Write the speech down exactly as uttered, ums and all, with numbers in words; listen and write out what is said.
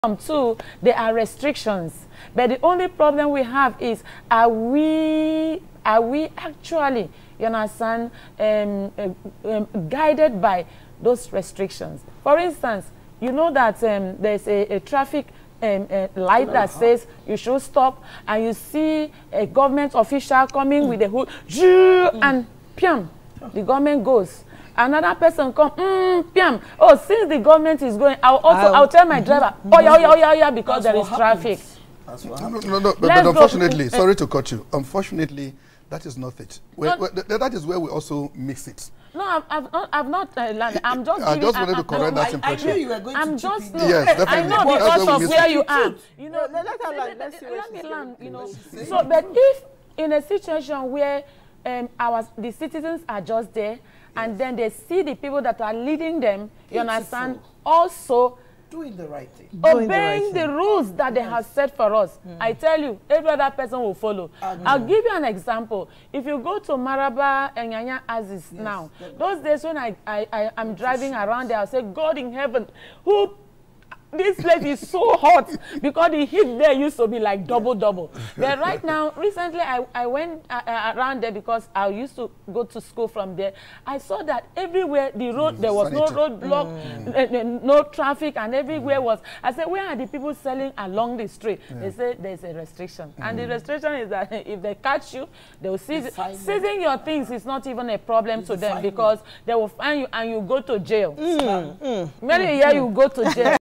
Two, there are restrictions, but the only problem we have is are we are we actually, you understand, um, uh, um, guided by those restrictions? For instance, you know that um, there's a, a traffic um, uh, light that says you should stop, and you see a government official coming mm. with a hood, mm. and piam, the government goes. Another person come, mm, piam. Oh, since the government is going, I'll also I'll, I'll tell my driver, oh yeah, oh yeah, oh yeah, oh yeah, because there is traffic. That's what no, no, no, but, but unfortunately, go. sorry to cut you. Unfortunately, that is not it. Where, where, th that is where we also mix it. No, I've, I've not, I've not uh, landed. I'm just. I giving, just wanted I, to correct I, that impression. I, I knew you were going I'm to just. No, yes, definitely. I know because of where you are. You know, let, let her land. Let's see let me land. You know. So, so, but if in a situation where um, our the citizens are just there, and then they see the people that are leading them, you understand, also doing the right thing, obeying the, right the rules that they have set for us. Mm. I tell you, every other person will follow. Uh, I'll no. give you an example. If you go to Maraba and Nyanya Aziz yes, now, those days when I, I, I am driving around there, I'll say, God in heaven, who this place is so hot, because the heat there used to be like double, double. But right now, recently, I, I went uh, around there because I used to go to school from there. I saw that everywhere, the road, mm, there was no roadblock, mm. uh, no traffic, and everywhere mm. was. I said, where are the people selling along the street? Yeah. They say there's a restriction. Mm. And the restriction is that if they catch you, they will seize seizing your things is not even a problem it's to them, because they will find you and you go to jail. Mm. Mm. Maybe mm. here you go to jail.